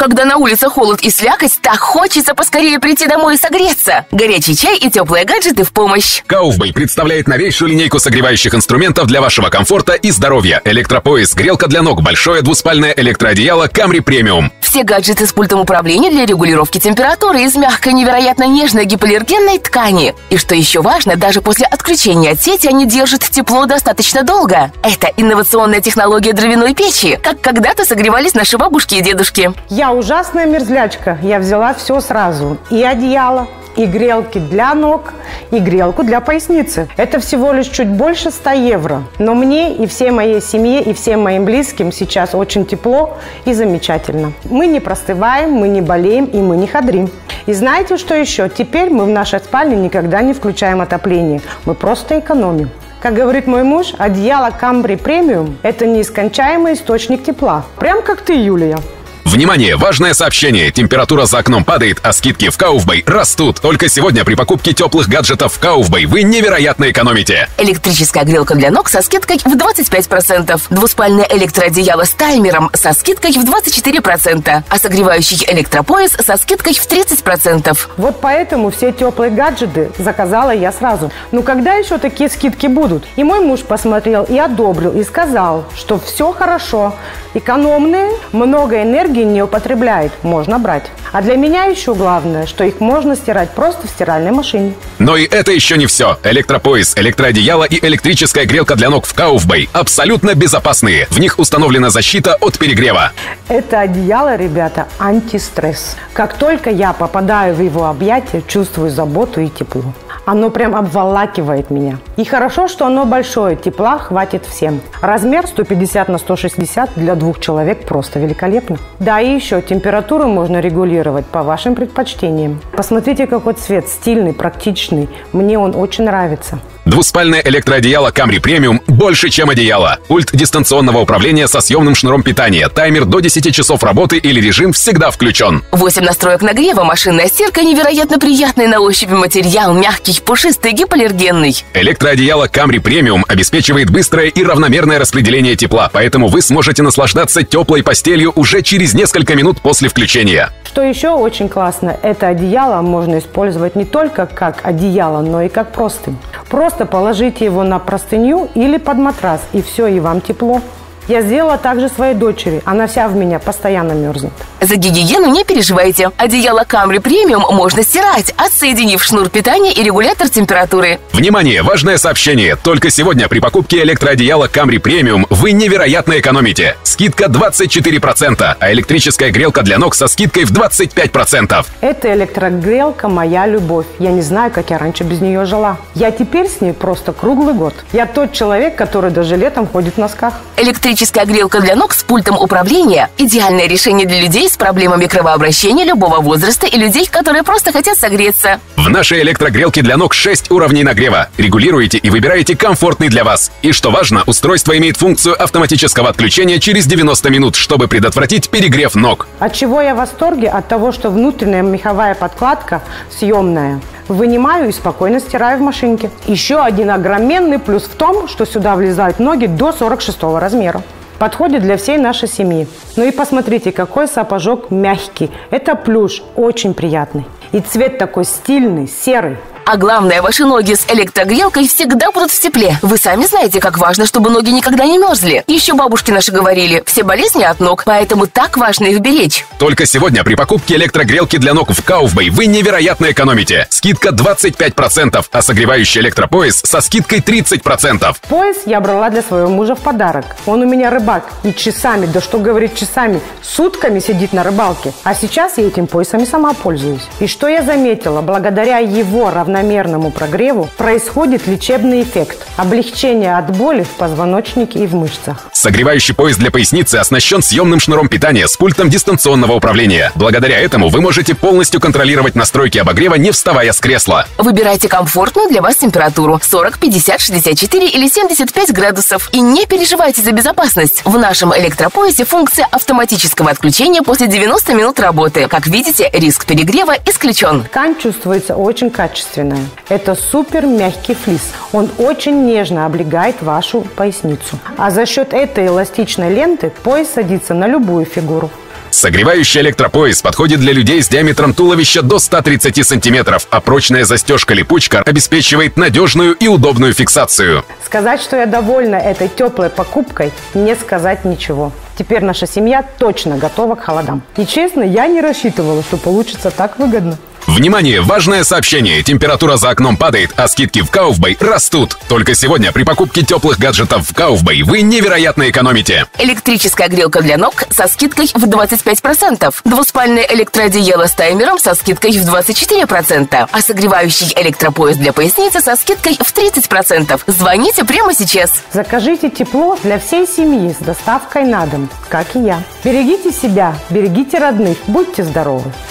Когда на улице холод и слякоть, так хочется поскорее прийти домой и согреться. Горячий чай и теплые гаджеты в помощь. Kaufbay представляет новейшую линейку согревающих инструментов для вашего комфорта и здоровья. Электропояс, грелка для ног, большое двуспальное электроодеяло Camry Premium. Все гаджеты с пультом управления для регулировки температуры из мягкой, невероятно нежной гипоаллергенной ткани. И что еще важно, даже после отключения от сети они держат тепло достаточно долго. Это инновационная технология дровяной печи, как когда-то согревались наши бабушки и дедушки. Я ужасная мерзлячка. Я взяла все сразу. И одеяло, и грелки для ног, и грелку для поясницы. Это всего лишь чуть больше 100 евро. Но мне и всей моей семье, и всем моим близким сейчас очень тепло и замечательно. Мы не простываем, мы не болеем и мы не хадрим. И знаете, что еще? Теперь мы в нашей спальне никогда не включаем отопление. Мы просто экономим. Как говорит мой муж, одеяло Camry Premium – это неискончаемый источник тепла. Прям как ты, Юлия. Внимание! Важное сообщение. Температура за окном падает, а скидки в Kaufbay растут. Только сегодня при покупке теплых гаджетов в Kaufbay вы невероятно экономите. Электрическая грелка для ног со скидкой в 25%. Двуспальное электроодеяло с таймером со скидкой в 24%. А согревающий электропояс со скидкой в 30%. Вот поэтому все теплые гаджеты заказала я сразу. Ну когда еще такие скидки будут? И мой муж посмотрел и одобрил, и сказал, что все хорошо. Экономные, много энергии не употребляют, можно брать. А для меня еще главное, что их можно стирать просто в стиральной машине. Но и это еще не все. Электропояс, электроодеяло и электрическая грелка для ног в Kaufbay абсолютно безопасные. В них установлена защита от перегрева. Это одеяло, ребята, антистресс. Как только я попадаю в его объятия, чувствую заботу и тепло. Оно прям обволакивает меня. И хорошо, что оно большое, тепла хватит всем. Размер 150 на 160 для 2 человек просто великолепно. Да, и еще температуру можно регулировать по вашим предпочтениям. Посмотрите, какой цвет, стильный, практичный. Мне он очень нравится. Двуспальное электроодеяло Camry Premium больше, чем одеяло. Пульт дистанционного управления со съемным шнуром питания, таймер до 10 часов работы или режим всегда включен. 8 настроек нагрева, машинная стирка, невероятно приятный на ощупь материал, мягкий, пушистый, гипоаллергенный. Электроодеяло Camry Premium обеспечивает быстрое и равномерное распределение тепла, поэтому вы сможете наслаждаться теплой постелью уже через несколько минут после включения. Что еще очень классно, это одеяло можно использовать не только как одеяло, но и как простынь. Просто положите его на простыню или под матрас, и все, и вам тепло. Я сделала также своей дочери. Она вся в меня постоянно мерзнет. За гигиену не переживайте. Одеяло Camry Premium можно стирать, отсоединив шнур питания и регулятор температуры. Внимание! Важное сообщение. Только сегодня при покупке электроодеяла Camry Premium вы невероятно экономите. Скидка 24%, а электрическая грелка для ног со скидкой в 25%. Эта электрогрелка моя любовь. Я не знаю, как я раньше без нее жила. Я теперь с ней просто круглый год. Я тот человек, который даже летом ходит в носках. Электрическая грелка для ног с пультом управления – идеальное решение для людей с проблемами кровообращения любого возраста и людей, которые просто хотят согреться. В нашей электрогрелке для ног 6 уровней нагрева. Регулируете и выбираете комфортный для вас. И что важно, устройство имеет функцию автоматического отключения через 90 минут, чтобы предотвратить перегрев ног. От чего я в восторге? От того, что внутренняя меховая подкладка съемная. Вынимаю и спокойно стираю в машинке. Еще один огроменный плюс в том, что сюда влезают ноги до 46 размера. Подходит для всей нашей семьи. Ну и посмотрите, какой сапожок мягкий. Это плюш, очень приятный. И цвет такой стильный, серый. А главное, ваши ноги с электрогрелкой всегда будут в тепле. Вы сами знаете, как важно, чтобы ноги никогда не мерзли. Еще бабушки наши говорили, все болезни от ног, поэтому так важно их беречь. Только сегодня при покупке электрогрелки для ног в Kaufbay вы невероятно экономите. Скидка 25%, а согревающий электропояс со скидкой 30%. Пояс я брала для своего мужа в подарок. Он у меня рыбак. И часами, да что говорить часами, сутками сидит на рыбалке. А сейчас я этим поясом и сама пользуюсь. И что я заметила, благодаря его равномерному прогреву происходит лечебный эффект. Облегчение от боли в позвоночнике и в мышцах. Согревающий пояс для поясницы оснащен съемным шнуром питания с пультом дистанционного управления. Благодаря этому вы можете полностью контролировать настройки обогрева, не вставая с кресла. Выбирайте комфортную для вас температуру – 40, 50, 64 или 75 градусов. И не переживайте за безопасность. В нашем электропоясе функция автоматического отключения после 90 минут работы. Как видите, риск перегрева исключен. Ткань чувствуется очень качественная. Это супер мягкий флис. Он очень нежно облегает вашу поясницу. А за счет этой эластичной ленты пояс садится на любую фигуру. Согревающий электропояс подходит для людей с диаметром туловища до 130 сантиметров, а прочная застежка-липучка обеспечивает надежную и удобную фиксацию. Сказать, что я довольна этой теплой покупкой, не сказать ничего. Теперь наша семья точно готова к холодам. И честно, я не рассчитывала, что получится так выгодно. Внимание! Важное сообщение! Температура за окном падает, а скидки в Kaufbay растут. Только сегодня при покупке теплых гаджетов в Kaufbay вы невероятно экономите. Электрическая грелка для ног со скидкой в 25%. Двуспальное электроодеяло с таймером со скидкой в 24%. А согревающий электропояс для поясницы со скидкой в 30%. Звоните прямо сейчас. Закажите тепло для всей семьи с доставкой на дом, как и я. Берегите себя, берегите родных, будьте здоровы.